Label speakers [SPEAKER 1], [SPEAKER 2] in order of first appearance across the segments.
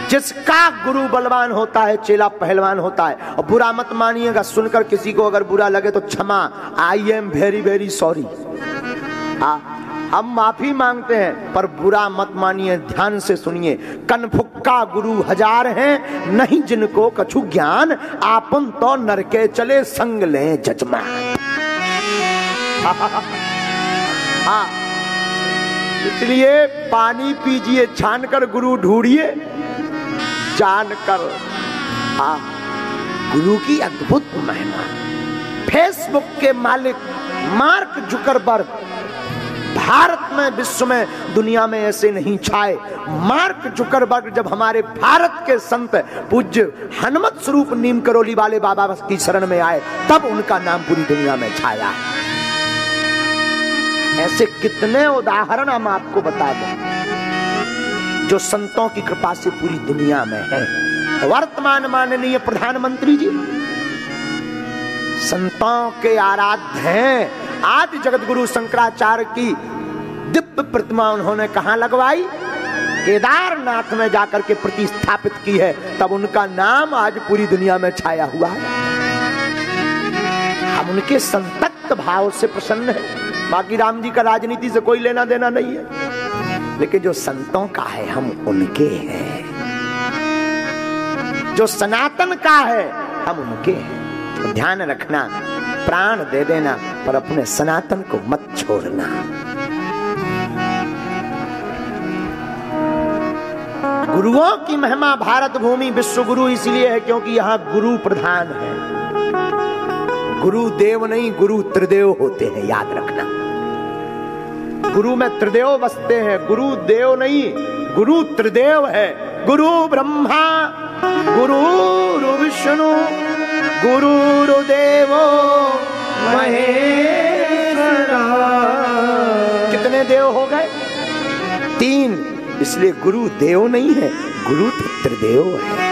[SPEAKER 1] जिसका गुरु बलवान होता है चेला पहलवान होता है। और बुरा मत मानिएगा, सुनकर किसी को अगर बुरा लगे तो क्षमा, I am very very sorry, हम माफी मांगते हैं, पर बुरा मत मानिए, ध्यान से सुनिए। कनफुक्का गुरु हजार हैं, नहीं जिनको कछु ज्ञान, आपन तो नरके चले संग लें जजमान। हाँ, इसलिए पानी पीजिए छानकर, गुरु ढूंढिए जानकर। हाँ, गुरु की अद्भुत महिमा। फेसबुक के मालिक मार्क जुकरबर्ग भारत में, विश्व में, दुनिया में ऐसे नहीं छाए। मार्क जुकरबर्ग जब हमारे भारत के संत पूज्य हनुमत स्वरूप नीम करोली वाले बाबा की शरण में आए, तब उनका नाम पूरी दुनिया में छाया। ऐसे कितने उदाहरण हम आपको बता दें जो संतों की कृपा से पूरी दुनिया में है। वर्तमान माननीय प्रधानमंत्री जी संतों के आराध्य हैं। आदि जगत गुरु शंकराचार्य की दिव्य प्रतिमा उन्होंने कहां लगवाई? केदारनाथ में जाकर के प्रतिस्थापित की है, तब उनका नाम आज पूरी दुनिया में छाया हुआ है। हम उनके संतप्त भाव से प्रसन्न हैं। बाकी राम जी का राजनीति से कोई लेना देना नहीं है, लेकिन जो संतों का है हम उनके हैं, जो सनातन का है हम उनके हैं। तो ध्यान रखना, प्राण दे देना पर अपने सनातन को मत छोड़ना। गुरुओं की महिमा भारत भूमि विश्व गुरु इसलिए है क्योंकि यहाँ गुरु प्रधान है। गुरु देव नहीं, गुरु त्रिदेव होते हैं, याद रखना। गुरु में त्रिदेव बसते हैं, गुरु देव नहीं, गुरु त्रिदेव है। गुरु ब्रह्मा, गुरु विष्णु, गुरुर्देवो महेश्वरा। कितने देव हो गए? 3। इसलिए गुरु देव नहीं है, गुरु त्रिदेव है।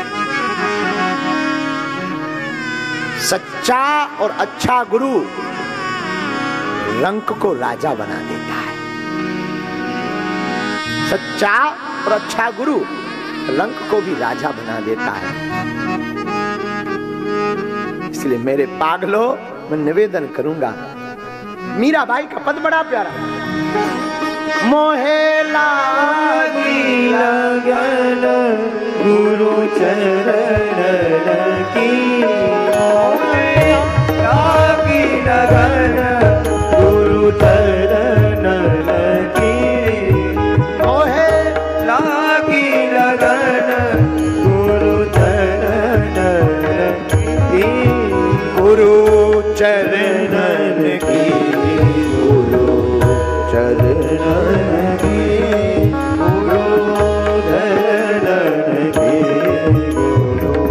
[SPEAKER 1] सच्चा और अच्छा गुरु रंक को राजा बना देता है। सच्चा और अच्छा गुरु रंक को भी राजा बना देता है। इसलिए मेरे पागलों, मैं निवेदन करूंगा, मीराबाई का पद बड़ा प्यारा। मोहे लागी लगन गुरु चरण की, मोहे लागी लगन गुरु चरण की, मोहे लागी लगन गुरु चरण की, गुरु चरणन की, गुरु चरणन की, गुरु चरणन की, गुरु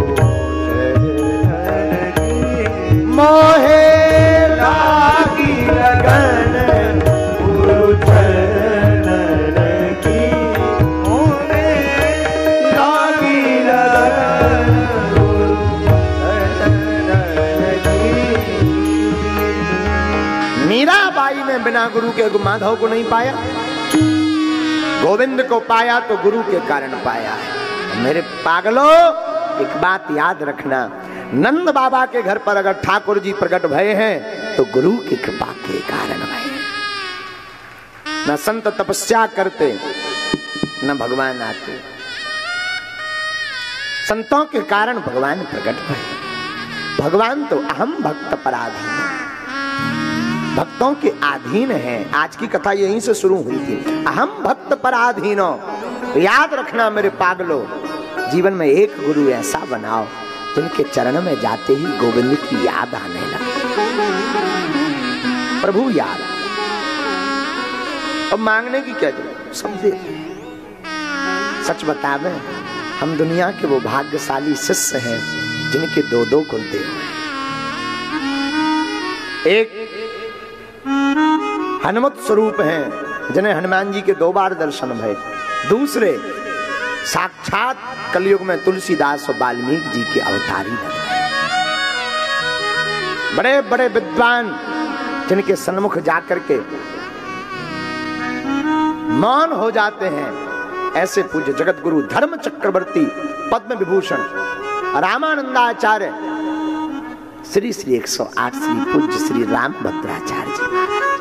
[SPEAKER 1] चरणन की, मोहे लागी लगन गुरु चरणन की, मोहे लागी लगन मीराबाई ने बिना गुरु के माधव को नहीं पाया, गोविंद को पाया तो गुरु के कारण पाया है। मेरे पागलों, एक बात याद रखना, नंद बाबा के घर पर अगर ठाकुर जी प्रकट भये हैं तो गुरु की कृपा के कारण भये। न संत तपस्या करते न भगवान आते, संतों के कारण भगवान प्रकट भये। भगवान तो अहम भक्त पराधीन, भक्तों के अधीन है। आज की कथा यहीं से शुरू हुई थी, अहम भक्त पराधीनो। याद रखना मेरे पागलों, जीवन में एक गुरु ऐसा बनाओ जिनके चरण में जाते ही गोविंद की याद आने लगे, प्रभु याद। अब मांगने की क्या जरूरत, सब दे। सच बता दें, हम दुनिया के वो भाग्यशाली शिष्य हैं जिनके 2-2 गुरुदेव हैं। एक हनुमत स्वरूप हैं जिन्हें हनुमान जी के 2 बार दर्शन भये। दूसरे साक्षात कलयुग में तुलसीदास और वाल्मीकि जी के अवतारी बने। बड़े बड़े विद्वान जिनके सन्मुख जाकर के मौन हो जाते हैं, ऐसे पूज्य जगत गुरु धर्म चक्रवर्ती पद्म विभूषण रामानंदाचार्य श्री श्री 108 श्री पूज्य श्री रामभद्राचार्य जी महाराज,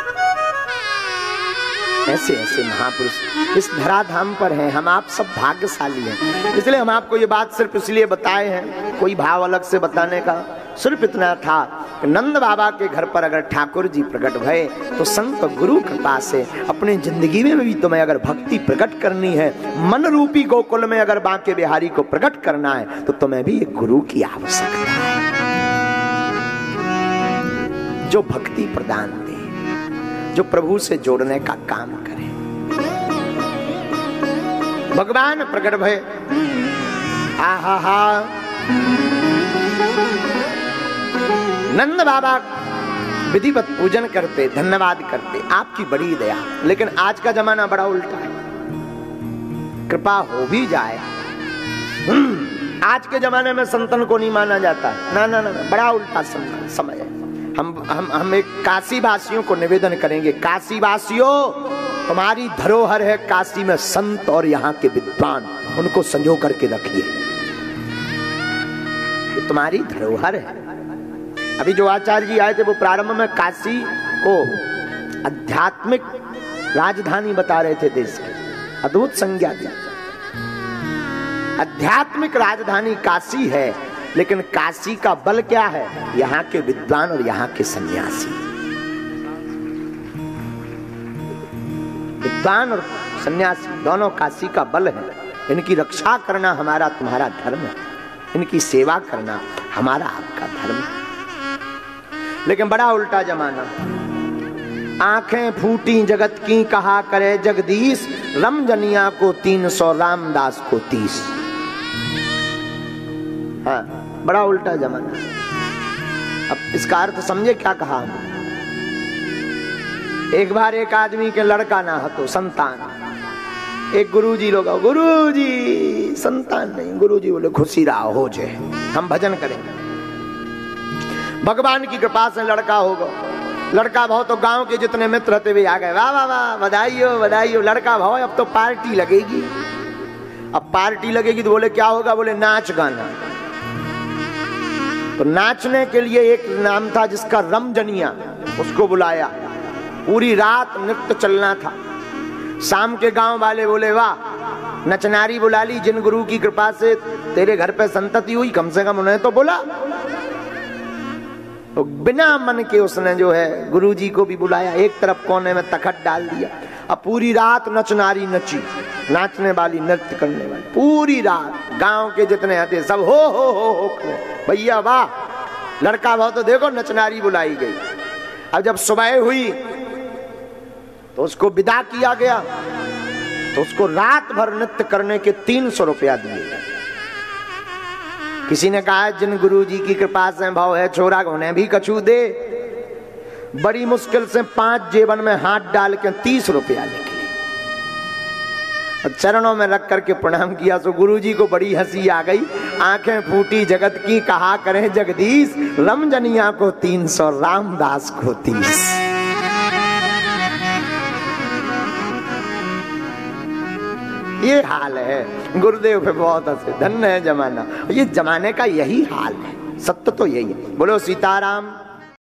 [SPEAKER 1] ऐसे ऐसे महापुरुष इस धराधाम पर हैं। हम आप सब भाग्यशाली हैं। इसलिए हम आपको ये बात सिर्फ इसलिए बताए हैं, कोई भाव अलग से बताने का सिर्फ इतना था कि नंद बाबा के घर पर अगर ठाकुर जी प्रकट भये तो संत गुरु कृपा से अपनी जिंदगी में भी तुम्हें अगर भक्ति प्रकट करनी है, मन रूपी गोकुल में अगर बांके बिहारी को प्रकट करना है, तो तुम्हें भी एक गुरु की आवश्यकता है जो भक्ति प्रदान दे, जो प्रभु से जोड़ने का काम करे। भगवान प्रकट भय, आहा हा नंद बाबा विधिवत पूजन करते, धन्यवाद करते, आपकी बड़ी दया। लेकिन आज का जमाना बड़ा उल्टा है, कृपा हो भी जाए आज के जमाने में संतन को नहीं माना जाता है। ना ना ना, बड़ा उल्टा समय है। हम एक काशी वासियों को निवेदन करेंगे, काशी वासियों तुम्हारी धरोहर है काशी में संत और यहाँ के विद्वान, उनको संजो करके रखिए, ये तुम्हारी धरोहर है। अभी जो आचार्य जी आए थे वो प्रारंभ में काशी को आध्यात्मिक राजधानी बता रहे थे देश की, अद्भुत संज्ञा दी। आध्यात्मिक राजधानी काशी है, लेकिन काशी का बल क्या है? यहाँ के विद्वान और यहाँ के सन्यासी। विद्वान और सन्यासी दोनों काशी का बल है। इनकी रक्षा करना हमारा तुम्हारा धर्म है, इनकी सेवा करना हमारा आपका धर्म है। लेकिन बड़ा उल्टा जमाना, आंखें फूटी जगत की कहा करे जगदीश, रमजनिया को 300 रामदास को 30। हाँ, बड़ा उल्टा जमाना। अब इसका अर्थ समझे क्या कहा? एक बार एक आदमी के लड़का ना हो तो संतान, एक गुरुजी लोग, गुरुजी संतान नहीं, गुरुजी बोले खुशी रहा हो जाए, हम भजन करेंगे। भगवान की कृपा से लड़का होगा, लड़का भाव तो गांव के जितने मित्र थे वे आ गए, वाह वाह वाह, बधाई हो बधाई हो। लड़का भाव अब तो पार्टी लगेगी। अब पार्टी लगेगी तो बोले क्या होगा? बोले नाच गाना। तो नाचने के लिए एक नाम था जिसका रमजनिया, उसको बुलाया, पूरी रात नृत्य चलना था। शाम के गांव वाले बोले वाह, नचनारी बुला ली, जिन गुरु की कृपा से तेरे घर पे संतति हुई, कम से कम उन्हें तो बुला। तो बिना मन के उसने जो है गुरुजी को भी बुलाया, एक तरफ कोने में तखत डाल दिया। अब पूरी रात नचनारी नची, नाचने वाली नृत्य करने वाली, पूरी रात गांव के जितने आते सब हो भैया वाह, लड़का भाव तो देखो नचनारी बुलाई गई। अब जब सुबह हुई तो उसको विदा किया गया, तो उसको रात भर नृत्य करने के 300 रुपया दिए गए। किसी ने कहा जिन गुरुजी की कृपा से भाव है छोरा उन्हें भी कछू दे। बड़ी मुश्किल से 5 जेबन में हाथ डाल के 30 रुपया निकले और चरणों में रख करके प्रणाम किया। तो गुरुजी को बड़ी हंसी आ गई, आंखें फूटी जगत की कहा करें जगदीश, रमजनिया को 300 रामदास को 30। ये हाल है। गुरुदेव पे बहुत हंसे, धन्य है जमाना। ये जमाने का यही हाल है, सत्य तो यही है। बोलो सीताराम।